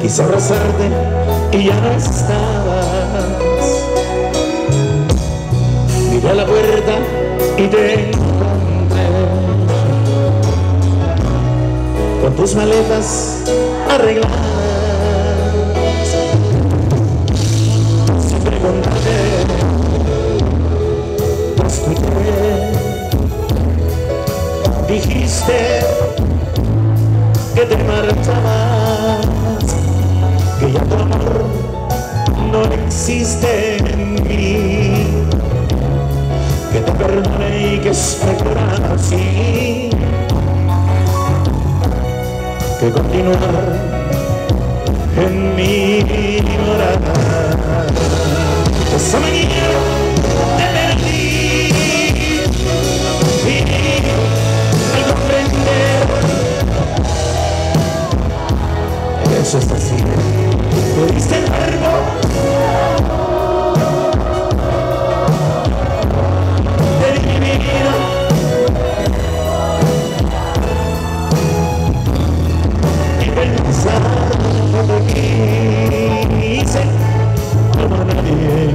Quise abrazarte y ya no estabas. Miré a la puerta y te encontré con tus maletas arregladas, sin preguntarte. Te escuché, dijiste que te marchabas, que ya tu amor no existe en mí, que te perdoné y que es mejor así que continuar en mi morada. Esa mañana te perdí y al comprender eso está así, me diste el verbo de mi vida. Y pensar que quise como a nadie,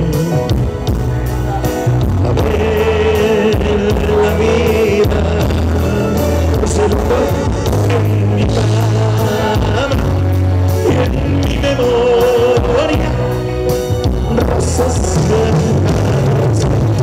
a ver la vida se fue en mi cama y en mi memoria rosas blancas.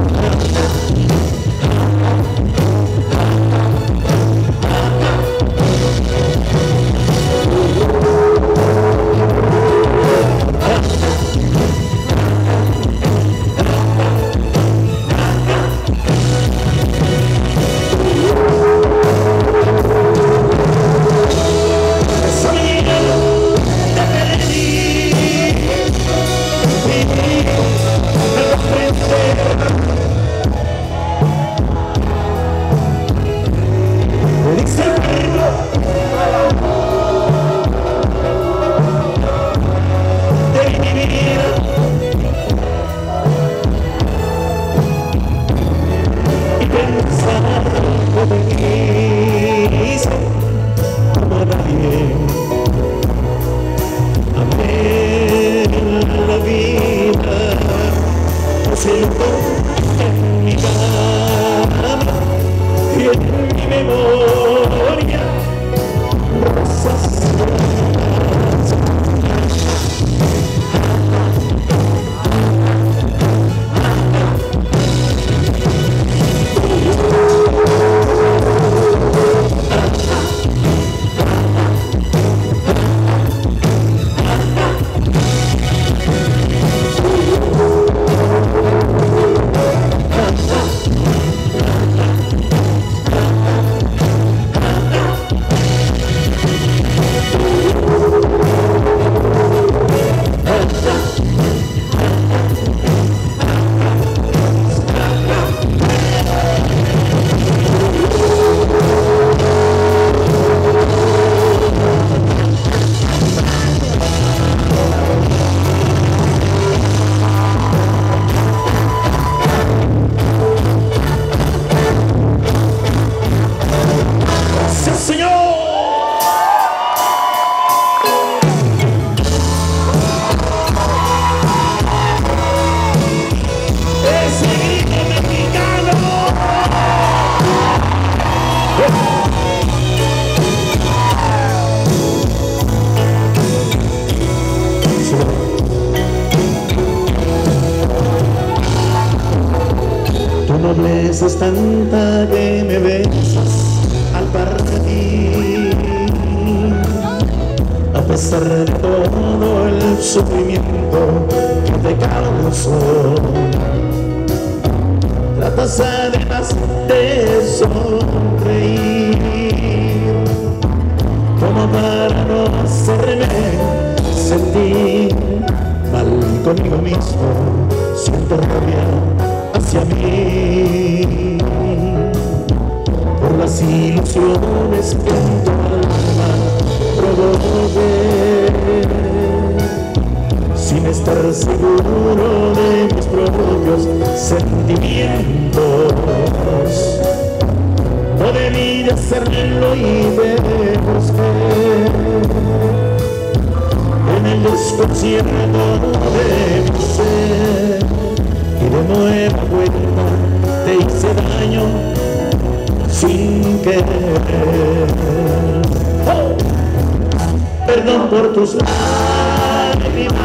Es tanta que me besas al partir, a pesar de todo el sufrimiento que te causó. Tratas además de sonreír, como para no hacerme sentir mal conmigo mismo. Siento rabia hacia mí por las ilusiones que en tu alma provoqué, sin estar seguro de mis propios sentimientos. No debí de hacerlo y me busqué en concierto de mi ser y de nueva cuenta te hice daño sin querer. ¡Oh! Perdón por tus lágrimas,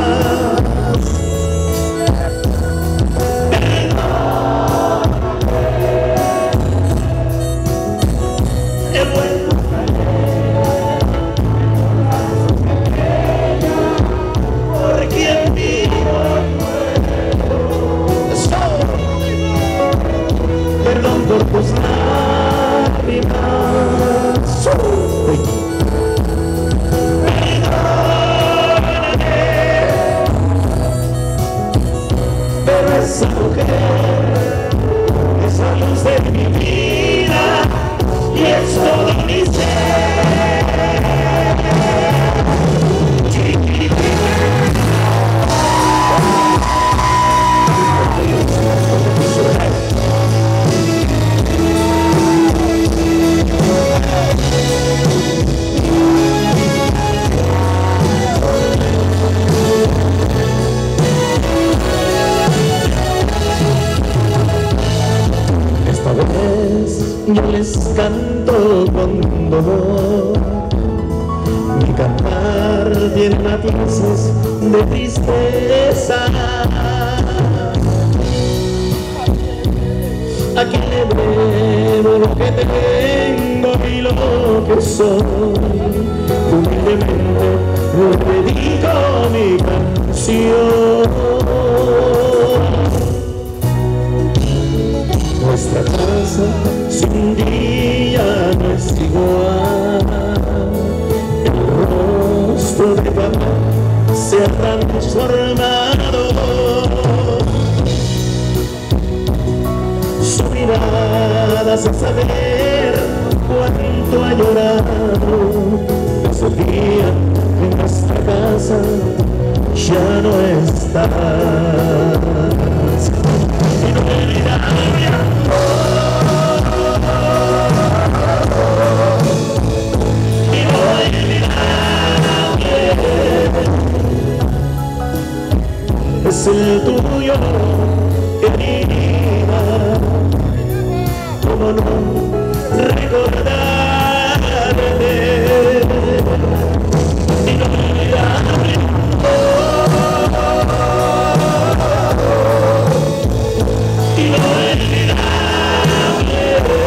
por tus lágrimas. Perdóname, pero esa mujer es la luz de mi vida y es todo mi ser. Yo les canto con dolor, mi cantar tiene matices de tristeza. ¿A quién le debo lo que tengo y lo que soy? Humildemente le dedico mi canción. Nuestra casa sin día no es igual, el rostro de papá se ha transformado, su mirada hace saber cuánto ha llorado desde el día que en nuestra casa ya no estás. Y no me dirás, es el tuyo, querida, cómo no recordarte y no olvidarme. Y no olvidarme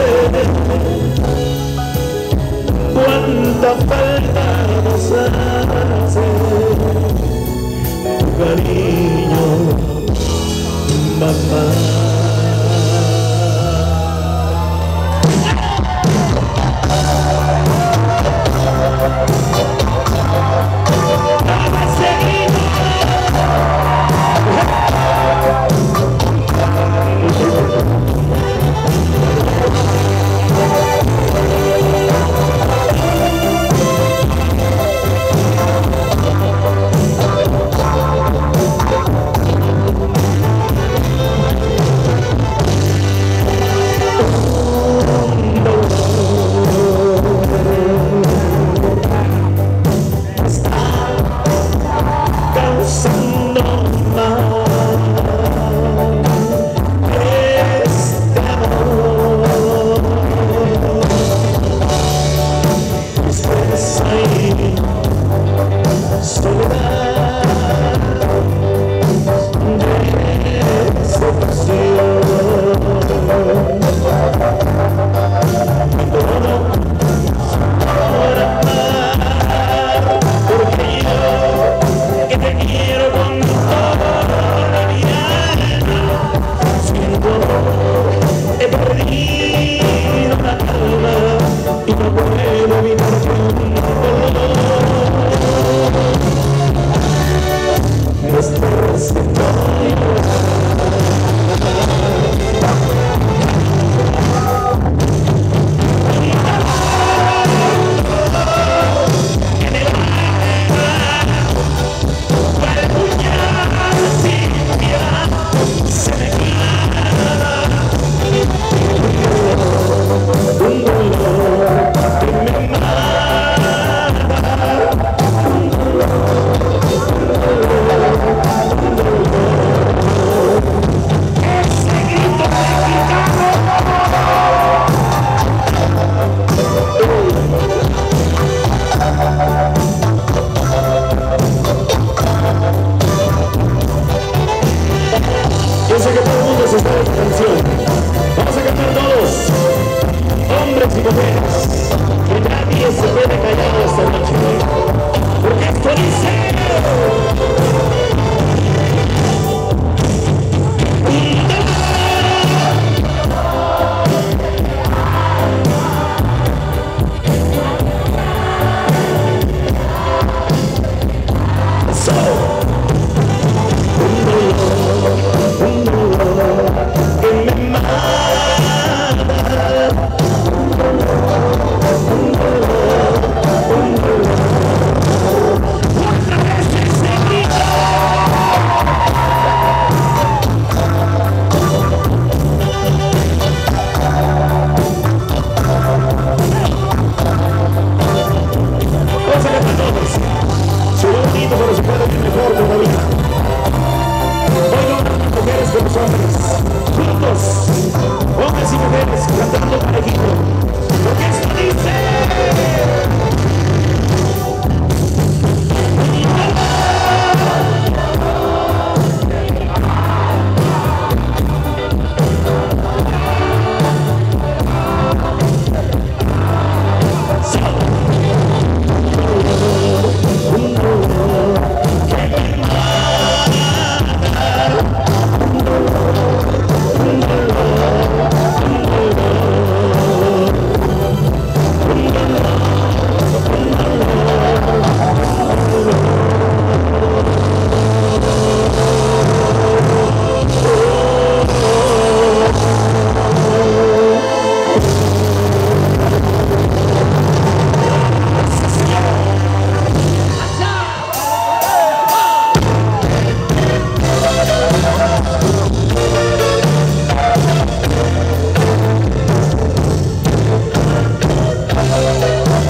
cuánta falta nos hace tu cariño, mamá.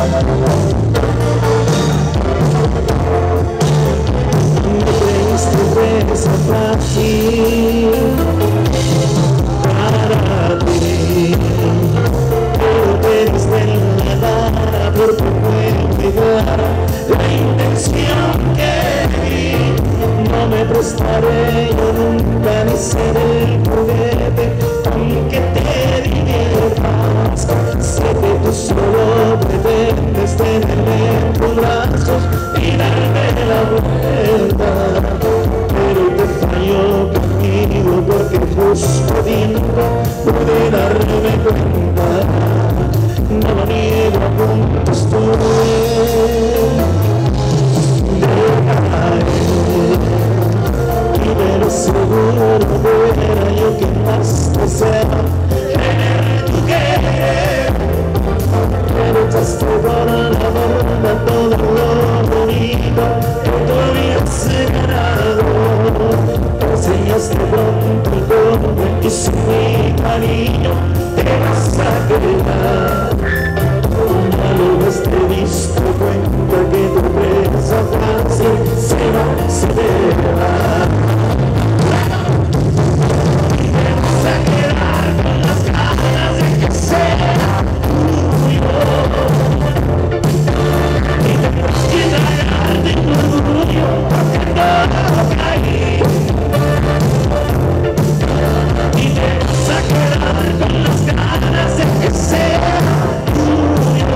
Esa fácil para ti, pero eres de nada por tu cuenta. La intención que vi, no me prestaré yo nunca ni seré el juguete con que te diviertas. Sé que tú solo pretendes tenerme en tus brazos y darme la vuelta, pero te fallo conmigo porque justo tiempo pude darme cuenta. No lo niego, a punto estuve de caer, y de lo seguro era yo quien más deseaba tener tu querer. Pero echaste por la borda todo lo bonito que tú habías ganado. Enseñaste pronto el cobre y sin mi cariño te vas a quedar. Ya lo ves, te diste cuenta que tu presa fácil se va. Y te vas a quedar con las ganas de que sea tuyo. Y tendrás que tragarte tu orgullo porque no caí. Y te vas a quedar con las ganas de que sea tuyo.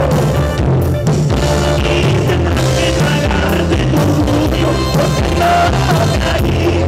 Y tendrás que tragarte tu orgullo porque no caí.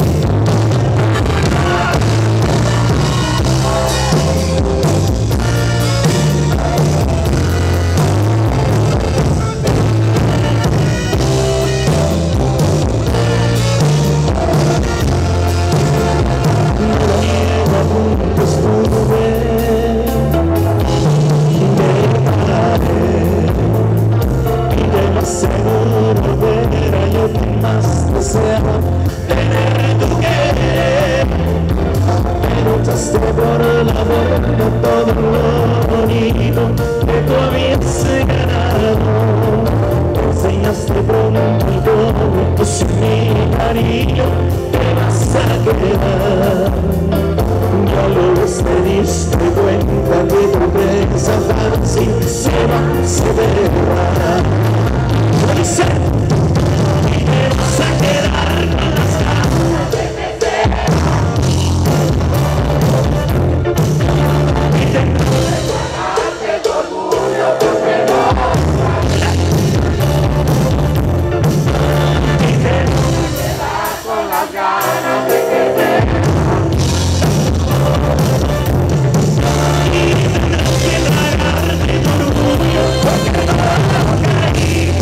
Seguro era yo quien más deseaba tener tu querer, pero echaste por la borda todo lo bonito que tú habías ganado. Enseñaste pronto el cobre que sin mi cariño te vas a quedar. Ya lo ves, te diste cuenta que tu presa fácil se va. Dice, y te vas a quedar con las ganas de que te y te tragarte tu orgullo porque no y te vas a quedar con las ganas de que te y tendrás que tragarte tu orgullo porque no caí.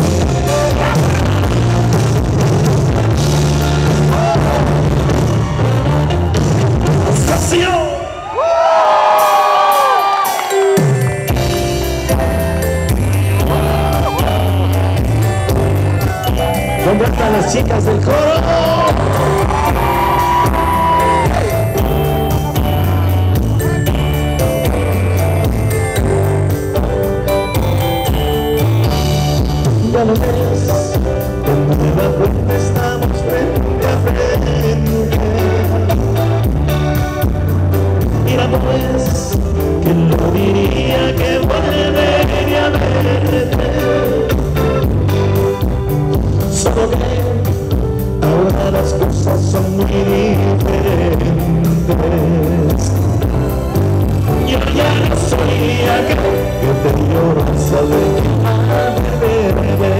¿Dónde están las chicas del coro? Ya lo ves, de nueva cuenta estamos frente a frente. Mira pues, ¿quién lo diría que volvería a verte? Solo que ahora las cosas son muy diferentes. Yo ya no soy aquel que te lloro al saber que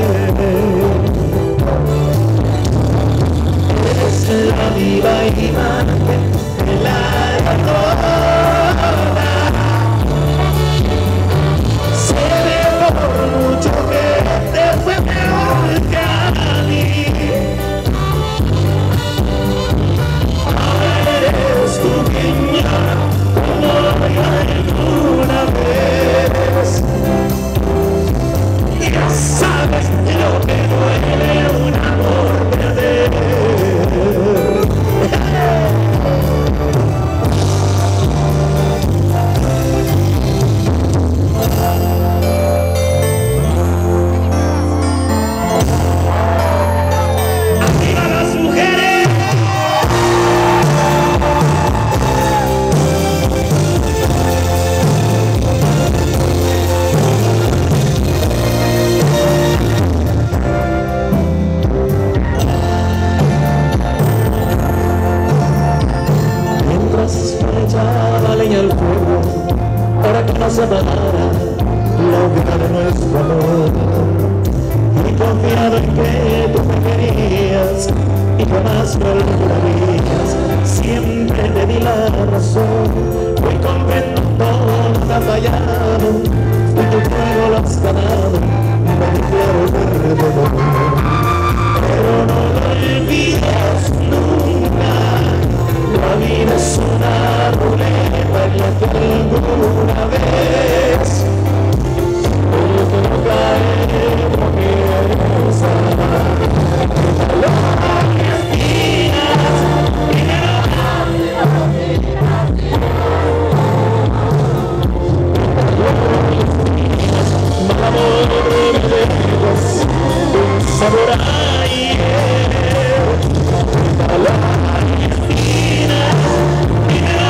eres la viva imagen de la toda. Se ve por mucho que te fue peor que a mí. Ahora eres tú quien llora como yo alguna vez. Ya sabes lo que duele un amor perder. días y jamás me olvidarías. Siempre te di la razón, hoy comprendo todo lo que ha fallado. Y tu juego lo has ganado, me declaro perdedor. Pero no lo olvides nunca, la vida es una ruleta en la que alguna vez el que no cae no piensa. Sabor a hiel, a la esquina, y me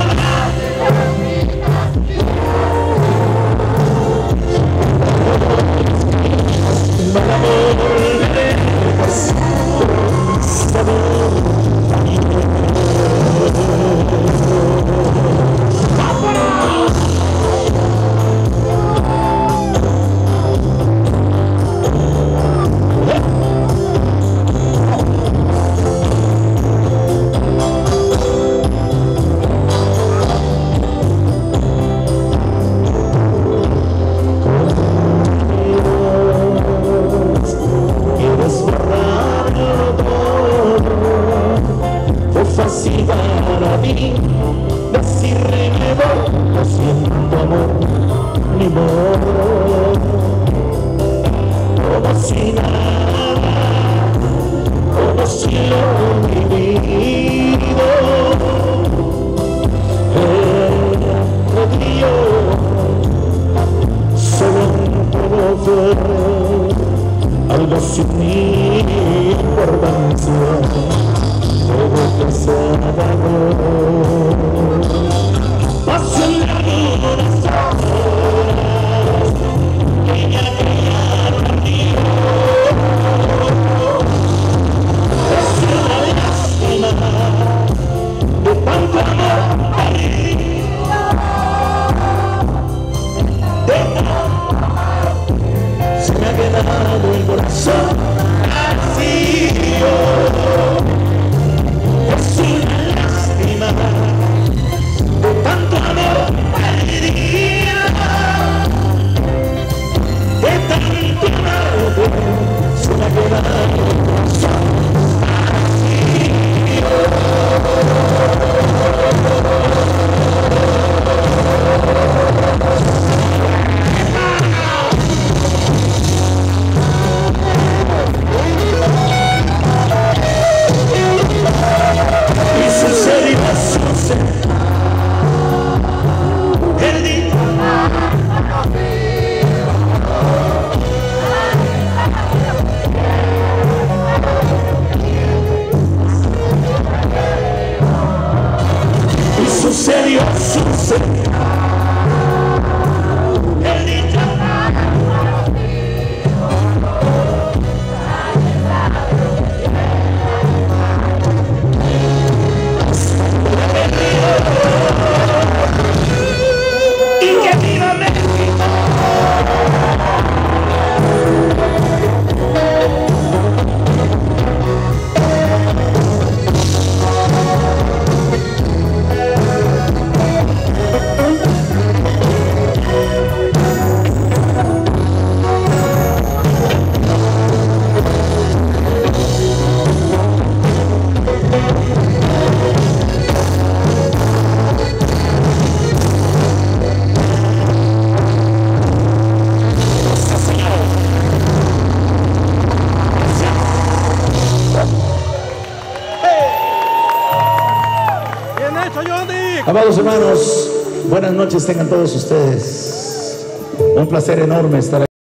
volveremos, sabor a hiel. Fácil para mí decirle que voy, lo siento amor, ni modo, como si nada, como si lo vivido ella solo puedo ver algo sin importancia. Todo que se apagó, pasan algunas horas que ya crearon a mí. Es una lástima de tanto amor perdido, de tanto se me ha quedado el corazón vacío. Es una lástima de tanto amor perdido, de tanto amor se me ha quedado el corazón sucedió. Y que viva México. Amados hermanos, buenas noches tengan todos ustedes. Un placer enorme estar aquí.